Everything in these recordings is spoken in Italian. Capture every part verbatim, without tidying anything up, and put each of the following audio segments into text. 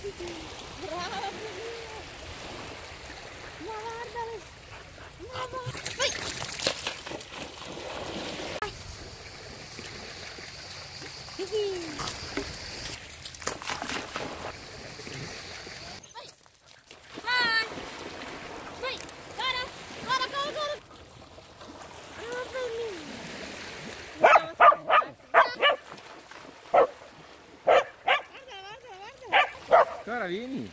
Bravo! Ma guardalo! Ma guarda! Vai! Vai! Vai! Guarda! Guarda, guarda, guarda! Cara, vieni.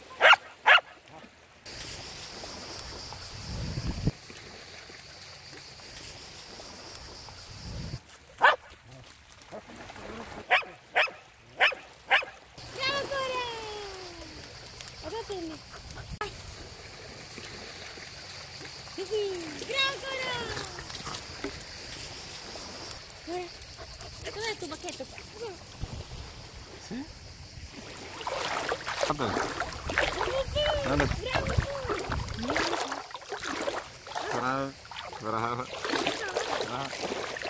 Bravo Cora! Cosa prendi? Bravo Cora! Cora, dov'è il tuo bacchetto? Sì? Vabbè. Guarda. Bravo, bravo, bravo.